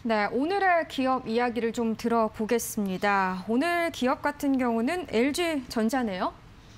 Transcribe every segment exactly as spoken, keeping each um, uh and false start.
네, 오늘의 기업 이야기를 좀 들어보겠습니다. 오늘 기업 같은 경우는 엘지전자네요.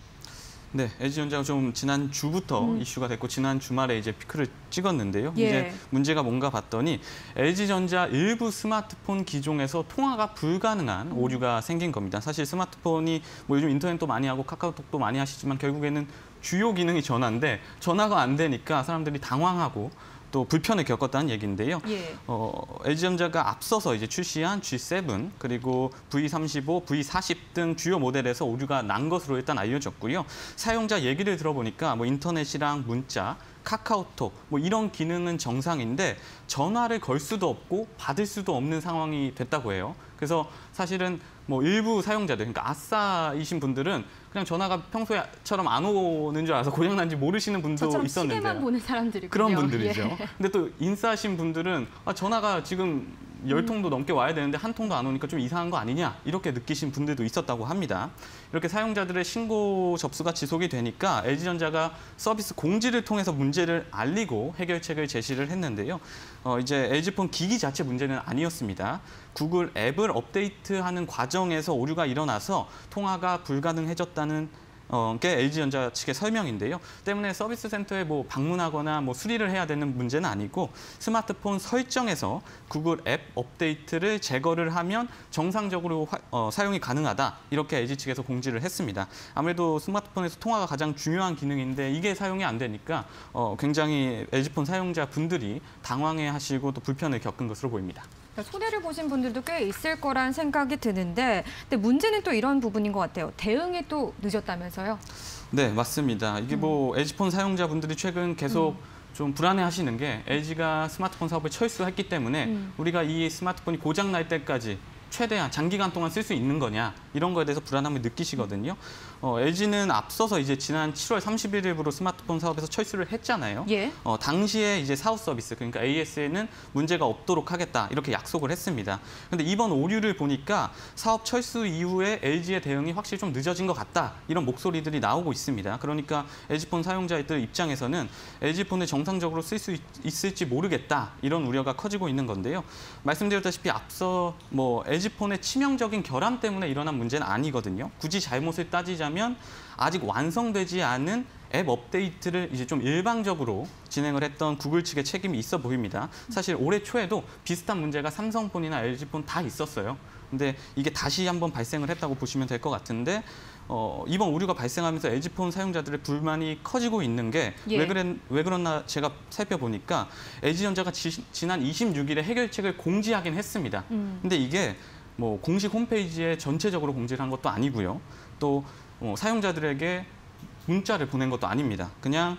네, 엘지전자가 좀 지난 주부터 음. 이슈가 됐고 지난 주말에 이제 피크를 찍었는데요. 예. 이제 문제가 뭔가 봤더니 엘지전자 일부 스마트폰 기종에서 통화가 불가능한 음. 오류가 생긴 겁니다. 사실 스마트폰이 뭐 요즘 인터넷도 많이 하고 카카오톡도 많이 하시지만 결국에는 주요 기능이 전화인데 전화가 안 되니까 사람들이 당황하고 또 불편을 겪었다는 얘기인데요. 예. 어, 엘지전자가 앞서서 이제 출시한 지 세븐 그리고 브이 삼십오, 브이 사십 등 주요 모델에서 오류가 난 것으로 일단 알려졌고요. 사용자 얘기를 들어보니까 뭐 인터넷이랑 문자, 카카오톡 뭐 이런 기능은 정상인데 전화를 걸 수도 없고 받을 수도 없는 상황이 됐다고 해요. 그래서 사실은 뭐 일부 사용자들, 그러니까 아싸이신 분들은 그냥 전화가 평소에처럼 안 오는 줄 알아서 고장난지 모르시는 분도 있었는데 시계만 보는 사람들이군요. 그런 분들이죠. 예. 근데 또 인싸신 분들은 아, 전화가 지금 열 통도 음. 넘게 와야 되는데 한 통도 안 오니까 좀 이상한 거 아니냐 이렇게 느끼신 분들도 있었다고 합니다. 이렇게 사용자들의 신고 접수가 지속이 되니까 엘지전자가 서비스 공지를 통해서 문제를 알리고 해결책을 제시를 했는데요. 어, 이제 엘지폰 기기 자체 문제는 아니었습니다. 구글 앱을 업데이트하는 과정에서 오류가 일어나서 통화가 불가능해졌다는 어, 게 엘지전자 측의 설명인데요. 때문에 서비스 센터에 뭐 방문하거나 뭐 수리를 해야 되는 문제는 아니고 스마트폰 설정에서 구글 앱 업데이트를 제거를 하면 정상적으로 화, 어, 사용이 가능하다. 이렇게 엘지 측에서 공지를 했습니다. 아무래도 스마트폰에서 통화가 가장 중요한 기능인데 이게 사용이 안 되니까 어, 굉장히 엘지폰 사용자 분들이 당황해하시고 또 불편을 겪은 것으로 보입니다. 손해를 보신 분들도 꽤 있을 거란 생각이 드는데 근데 문제는 또 이런 부분인 것 같아요. 대응이 또 늦었다면서요? 네, 맞습니다. 이게 뭐 음. 엘지폰 사용자분들이 최근 계속 음. 좀 불안해하시는 게 엘지가 스마트폰 사업을 철수했기 때문에 음. 우리가 이 스마트폰이 고장 날 때까지 최대한 장기간 동안 쓸 수 있는 거냐 이런 거에 대해서 불안함을 느끼시거든요. 어, 엘지는 앞서서 이제 지난 칠월 삼십일일부로 스마트폰 사업에서 철수를 했잖아요. 예. 어, 당시에 이제 사후 서비스 그러니까 에이에스에는 문제가 없도록 하겠다 이렇게 약속을 했습니다. 그런데 이번 오류를 보니까 사업 철수 이후에 엘지의 대응이 확실히 좀 늦어진 것 같다 이런 목소리들이 나오고 있습니다. 그러니까 엘지폰 사용자들 입장에서는 엘지폰을 정상적으로 쓸 수 있을지 모르겠다 이런 우려가 커지고 있는 건데요. 말씀드렸다시피 앞서 뭐 엘지폰의 치명적인 결함 때문에 일어난 문제는 아니거든요. 굳이 잘못을 따지자면 아직 완성되지 않은 앱 업데이트를 이제 좀 일방적으로 진행을 했던 구글 측의 책임이 있어 보입니다. 사실 올해 초에도 비슷한 문제가 삼성폰이나 엘지폰 다 있었어요. 근데 이게 다시 한번 발생을 했다고 보시면 될 것 같은데 어, 이번 오류가 발생하면서 엘지폰 사용자들의 불만이 커지고 있는 게 왜 예. 그랬, 왜 그랬나 제가 살펴보니까 엘지전자가 지, 지난 이십육일에 해결책을 공지하긴 했습니다. 음. 근데 이게 뭐 공식 홈페이지에 전체적으로 공지를 한 것도 아니고요. 또 어, 사용자들에게 문자를 보낸 것도 아닙니다. 그냥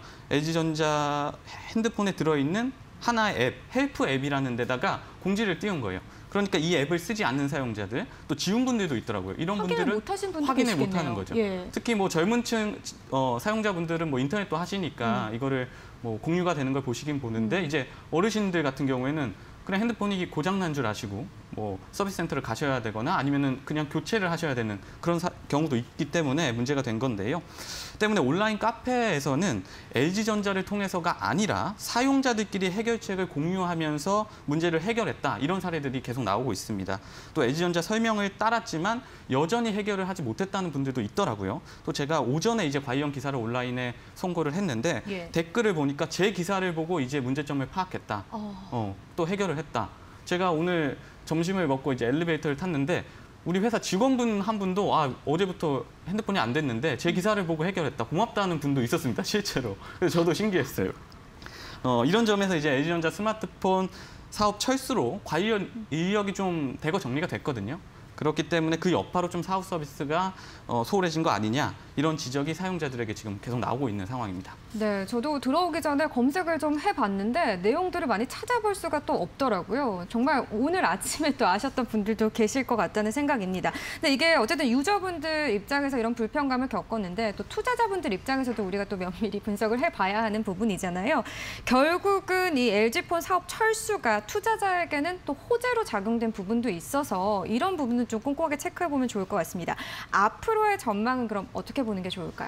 엘지전자 핸드폰에 들어있는 하나의 앱, 헬프 앱이라는 데다가 공지를 띄운 거예요. 그러니까 이 앱을 쓰지 않는 사용자들, 또 지운 분들도 있더라고요. 이런 분들은 못 하신 분도 확인을 계시겠네요. 못 하는 거죠. 예. 특히 뭐 젊은 층 어, 사용자분들은 뭐 인터넷도 하시니까 음. 이거를 뭐 공유가 되는 걸 보시긴 보는데 음. 이제 어르신들 같은 경우에는 그냥 핸드폰이 고장난 줄 아시고 뭐 서비스 센터를 가셔야 되거나 아니면은 그냥 교체를 하셔야 되는 그런 사, 경우도 있기 때문에 문제가 된 건데요. 때문에 온라인 카페에서는 엘지전자를 통해서가 아니라 사용자들끼리 해결책을 공유하면서 문제를 해결했다. 이런 사례들이 계속 나오고 있습니다. 또 엘지전자 설명을 따랐지만 여전히 해결을 하지 못했다는 분들도 있더라고요. 또 제가 오전에 이제 관련 기사를 온라인에 송고를 했는데 예. 댓글을 보니까 제 기사를 보고 이제 문제점을 파악했다. 어. 어, 또 해결을 했다. 제가 오늘 점심을 먹고 이제 엘리베이터를 탔는데 우리 회사 직원분 한 분도 아, 어제부터 핸드폰이 안 됐는데 제 기사를 보고 해결했다. 고맙다는 분도 있었습니다. 실제로. 그래서 저도 신기했어요. 어, 이런 점에서 이제 엘지전자 스마트폰 사업 철수로 관련 인력이 좀 대거 정리가 됐거든요. 그렇기 때문에 그 여파로 좀 사후 서비스가 어, 소홀해진 거 아니냐 이런 지적이 사용자들에게 지금 계속 나오고 있는 상황입니다. 네, 저도 들어오기 전에 검색을 좀 해봤는데 내용들을 많이 찾아볼 수가 또 없더라고요. 정말 오늘 아침에 또 아셨던 분들도 계실 것 같다는 생각입니다. 근데 이게 어쨌든 유저분들 입장에서 이런 불편감을 겪었는데 또 투자자분들 입장에서도 우리가 또 면밀히 분석을 해봐야 하는 부분이잖아요. 결국은 이 엘지폰 사업 철수가 투자자에게는 또 호재로 작용된 부분도 있어서 이런 부분은 좀 꼼꼼하게 체크해보면 좋을 것 같습니다. 앞으로의 전망은 그럼 어떻게 보는 게 좋을까요?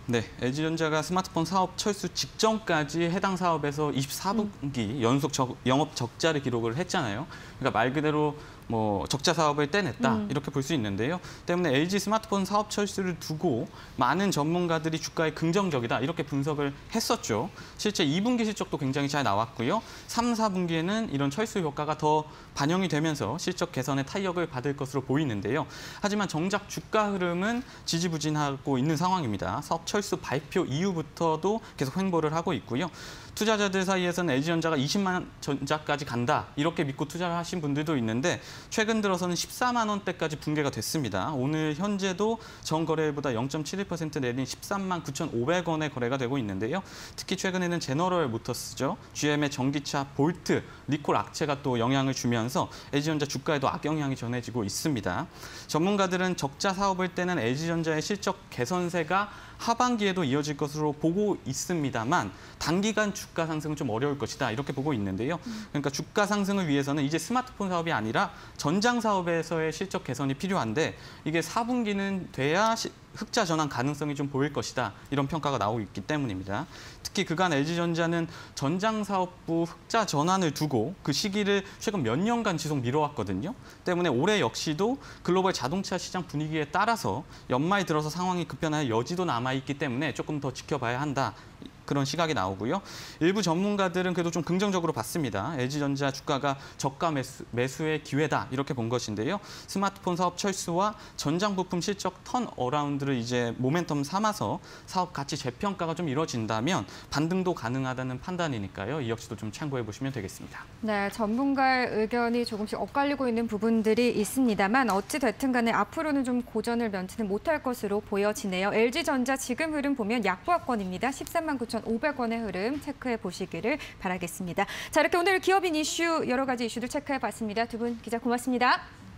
네, 엘지전자가 스마트폰 사업 철수 직전까지 해당 사업에서 이십사 분기 연속 적, 영업 적자를 기록을 했잖아요. 그러니까 말 그대로 뭐 적자 사업을 떼냈다 음. 이렇게 볼 수 있는데요. 때문에 엘지 스마트폰 사업 철수를 두고 많은 전문가들이 주가에 긍정적이다 이렇게 분석을 했었죠. 실제 이 분기 실적도 굉장히 잘 나왔고요. 삼, 사 분기에는 이런 철수 효과가 더 반영이 되면서 실적 개선에 타격을 받을 것으로 보이는데요. 하지만 정작 주가 흐름은 지지부진하고 있는 상황입니다. 사업 철수 발표 이후부터도 계속 횡보를 하고 있고요. 투자자들 사이에서는 엘지전자가 이십만 전자까지 간다 이렇게 믿고 투자를 하신 분들도 있는데 최근 들어서는 십사만 원대까지 붕괴가 됐습니다. 오늘 현재도 전거래일보다 영 점 칠일 퍼센트 내린 십삼만 구천오백 원에 거래가 되고 있는데요. 특히 최근에는 제너럴 모터스죠. 지엠의 전기차 볼트, 리콜 악체가 또 영향을 주면서 엘지전자 주가에도 악영향이 전해지고 있습니다. 전문가들은 적자 사업을 떼는 엘지전자의 실적 개선세가 하반기에도 이어질 것으로 보고 있습니다만 단기간 주가 상승은 좀 어려울 것이다 이렇게 보고 있는데요. 그러니까 주가 상승을 위해서는 이제 스마트폰 사업이 아니라 전장 사업에서의 실적 개선이 필요한데 이게 사 분기는 돼야 시, 흑자 전환 가능성이 좀 보일 것이다 이런 평가가 나오고 있기 때문입니다. 특히 그간 엘지전자는 전장 사업부 흑자 전환을 두고 그 시기를 최근 몇 년간 지속 미뤄왔거든요. 때문에 올해 역시도 글로벌 자동차 시장 분위기에 따라서 연말 들어서 상황이 급변할 여지도 남아있기 때문에 조금 더 지켜봐야 한다. 그런 시각이 나오고요. 일부 전문가들은 그래도 좀 긍정적으로 봤습니다. 엘지전자 주가가 저가 매수, 매수의 기회다 이렇게 본 것인데요. 스마트폰 사업 철수와 전장 부품 실적 턴 어라운드를 이제 모멘텀 삼아서 사업 가치 재평가가 좀 이루어진다면 반등도 가능하다는 판단이니까요. 이 역시도 좀 참고해 보시면 되겠습니다. 네, 전문가의 의견이 조금씩 엇갈리고 있는 부분들이 있습니다만 어찌 됐든 간에 앞으로는 좀 고전을 면치는 못할 것으로 보여지네요. 엘지전자 지금 흐름 보면 약보합권입니다. 십삼만 구천오백 원의 흐름 체크해 보시기를 바라겠습니다. 자, 이렇게 오늘 기업인 이슈 여러 가지 이슈들 체크해 봤습니다. 두 분 기자 고맙습니다.